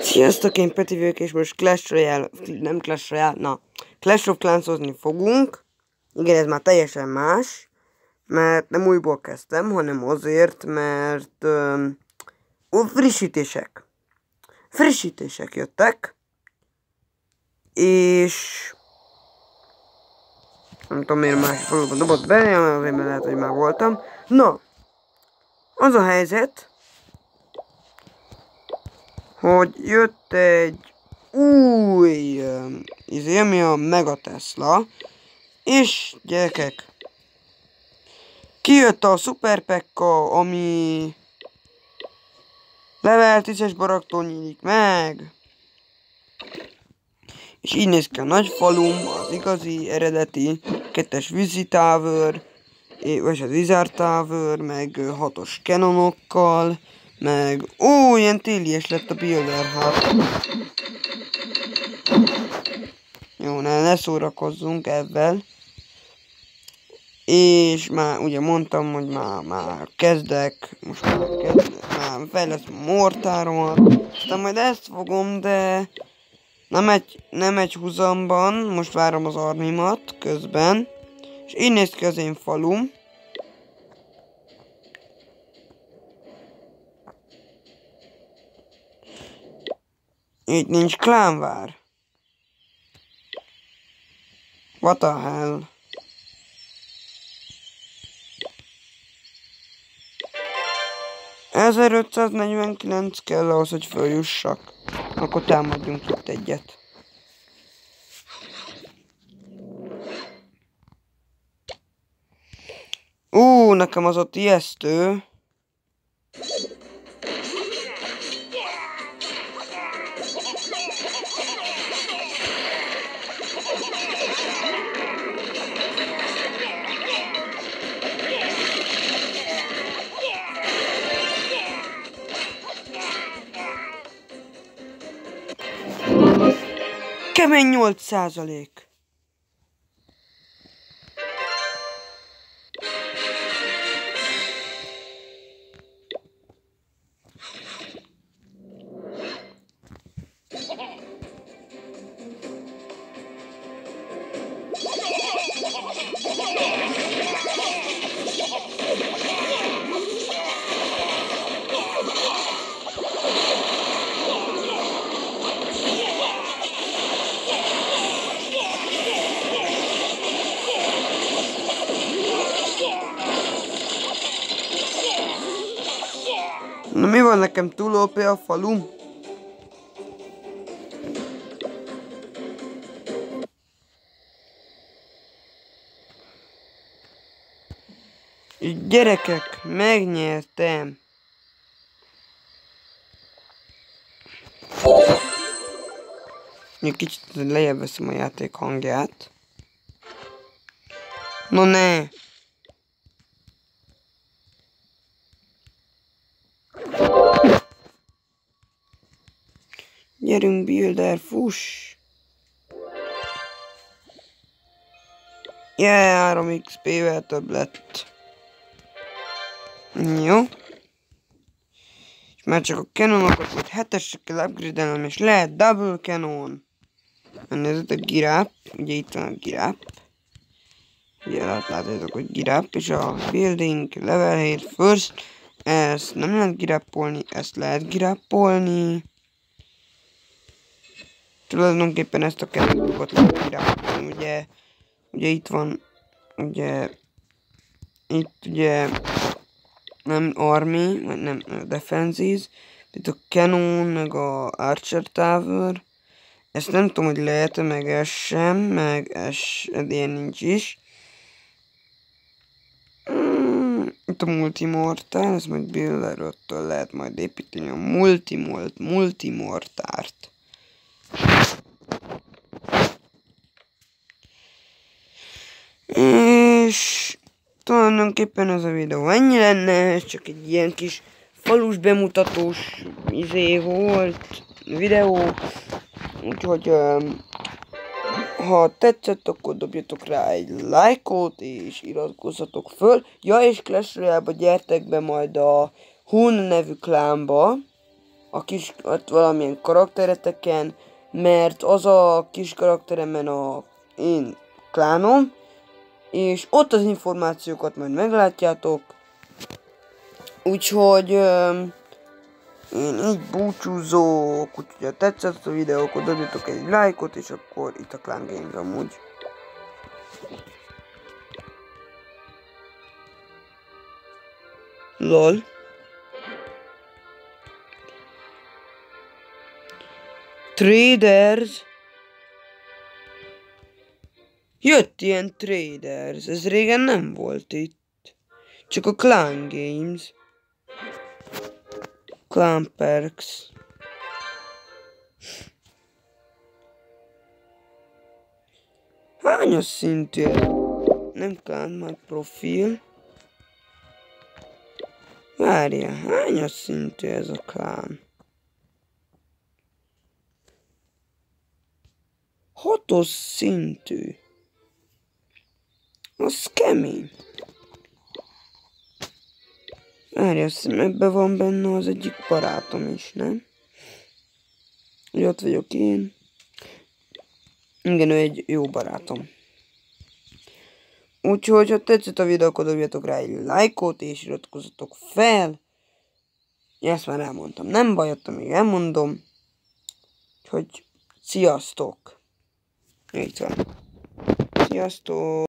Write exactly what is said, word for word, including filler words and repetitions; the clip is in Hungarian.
Sziasztok, én Peti vagyok, és most Clash Royale, nem Clash Royale, na, Clash of Clans-ozni fogunk. Igen, ez már teljesen más, mert nem újból kezdtem, hanem azért, mert um, frissítések. Frissítések jöttek, és nem tudom miért másik faluban dobott be, azért mert lehet, hogy már voltam. Na, az a helyzet, hogy jött egy új uh, izé, ami a Mega Tesla, és gyerekek, kijött a Super Pekka, ami level tízes baraktól nyílik meg, és így néz ki a nagy falum, az igazi, eredeti, kettes Wizzy Tower, vagy az Wizard Tower, meg hatos kanonokkal, meg ó, ilyen télies lett a builder, hát. Jó, ne, ne szórakozzunk ebben. És már ugye mondtam, hogy már, már kezdek, most már kezdek, már fejlesztem a mortáromat, aztán majd ezt fogom, de nem egy, nem egy húzamban, most várom az armimat közben, és így néz ki az én falum. Itt nincs klánvár. What the hell? ezerötszáznegyvenkilenc kell ahhoz, hogy följussak. Akkor támadjunk itt egyet. Ú, nekem az ott ijesztő. Kemény nyolc százalék. Na mi van, nekem túl ó pé a falum? Gyerekek, megnyertem! Egy kicsit lejjebb veszem a játék hangját. No ne! Gyerünk, builder, fuss! Yeah, három iksz pé-vel több lett. Jó. És már csak a canonokat majd hetesre kell upgrade-elnem, és lehet double canon. Nézzétek, giráp. Ugye itt van a giráp. Ugye látjátok, hogy giráp, és a building level hét first. Ezt nem lehet girápolni, ezt lehet girápolni. Tulajdonképpen ezt a cannon-blokkot lehet girápolni, ugye, ugye itt van, ugye, itt ugye, nem army, vagy nem, defenses, itt a cannon, meg a archer tower, ezt nem tudom, hogy lehet-e, meg ez sem, meg ez ilyen nincs is. Mm, itt a multimortár, ez majd builder-től lehet majd építeni a multimort, multimortárt. És tulajdonképpen ez a videó ennyi lenne, ez csak egy ilyen kis falus bemutatós izé volt, videó, úgyhogy um, ha tetszett, akkor dobjatok rá egy lájkot, és iratkozzatok föl. Ja, és Clash Royale-ba gyertek be majd a Hun nevű klánba, a kis, ott valamilyen karaktereteken, mert az a kis karakteremen a én klánom, és ott az információkat majd meglátjátok. Úgyhogy öm, én így búcsúzok, úgyhogy ha tetszett a videó, akkor dobjatok egy lájkot, és akkor itt a Clan Games amúgy. Lol. Traders. Jött ilyen Traders, ez régen nem volt itt. Csak a Clan Games. Clan Perks. Hányas szintű ez? Nem Clan, már profil. Várjál, hányas szintű ez a Clan? Hatos szintű. Az kemény. Várjál, azt hiszem, ebben van benne az egyik barátom is, nem? Úgy ott vagyok én. Igen, ő egy jó barátom. Úgyhogy, ha tetszett a videó, akkor dobjatok rá egy lájkot, és iratkozzatok fel. Ezt már elmondtam, nem baj, ott még elmondom. Úgyhogy, sziasztok! Itt van. Sziasztok!